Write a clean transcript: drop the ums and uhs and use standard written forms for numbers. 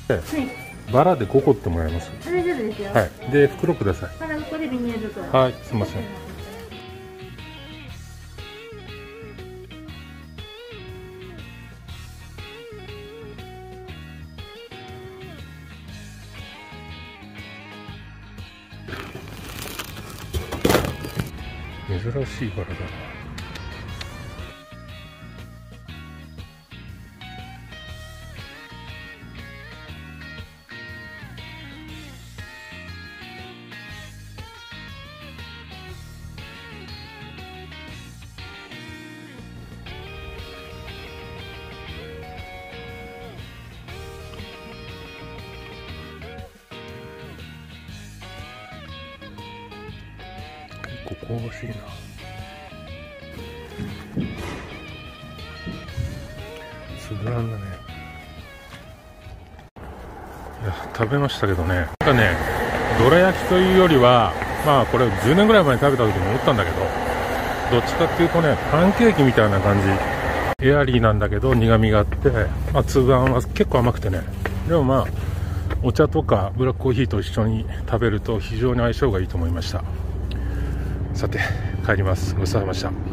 はい、バラで5個ってもらえます？ 大丈夫ですよ。 はい。で、袋ください。 バラ5個でビニール袋。 はい、すみません。珍しいバラだな。結構香ばしいな。つぶあんだね。いや、食べましたけどね、なんかね、どら焼きというよりは、まあこれ10年ぐらい前に食べた時に思ったんだけど、どっちかっていうとね、パンケーキみたいな感じ。エアリーなんだけど苦みがあって、まあ、つぶあんは結構甘くてね、でもまあお茶とかブラックコーヒーと一緒に食べると非常に相性がいいと思いました。さて帰ります。ごちそうさまでした。